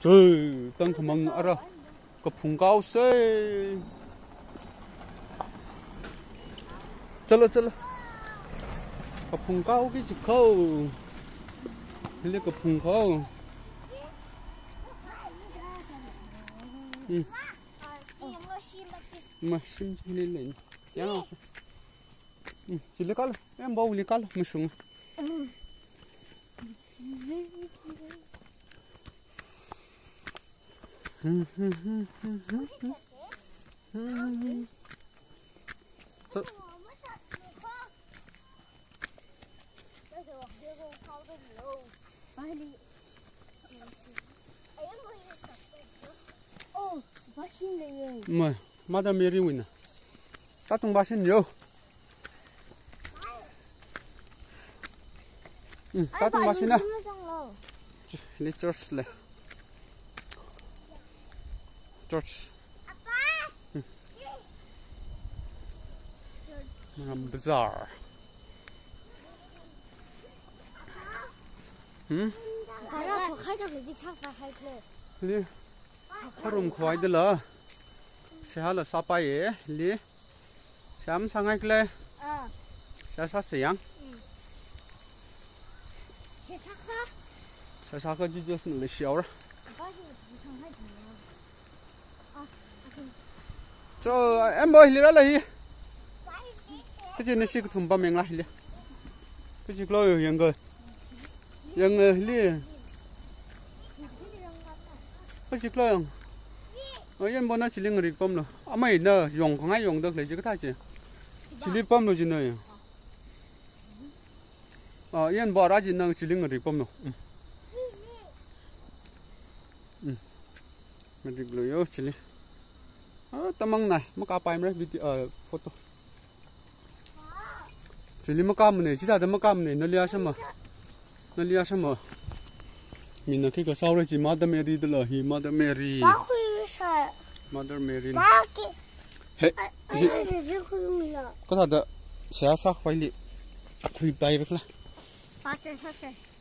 trời tăng thầm măng ở đâu có phùng cao xe chalo có phùng cao cái gì khâu lấy có phùng khâu mà xin lên lên nhá chỉ lấy cá em bao lấy cá mà xuống mà Maram Bazaar win à ta tung ba xin nhiều ta tung ba xin à lấy George này George Maram Bazaar đi 하름 khoai들라 세할라 사파에 리 샴 상하클레 사사스양 사사가 지저스는 레시아라 저 엠버 힐이라 히 그지 시 tumba 맹라 힐 그지 글로 영거 리 chỉ khơi ở yên bọn nó chỉ liên người pom rồi, à mày nè dùng không ai dùng được lấy chỉ có thay chỉ liên pom rồi chỉ này, yên bỏ ra chỉ năng chỉ liên người pom rồi, mình được lấy chỉ liên, tamang này, mất cả bài mấy video photo, chỉ liên mất cả mình này, chỉ là mất cả mình này, nó lia什么？ mình là khi có sau rồi chỉ Mother Mary đó là Mother Mary. Mother Mary. Hey, có thật đó, sẽ sao phải đi, khui bay được là.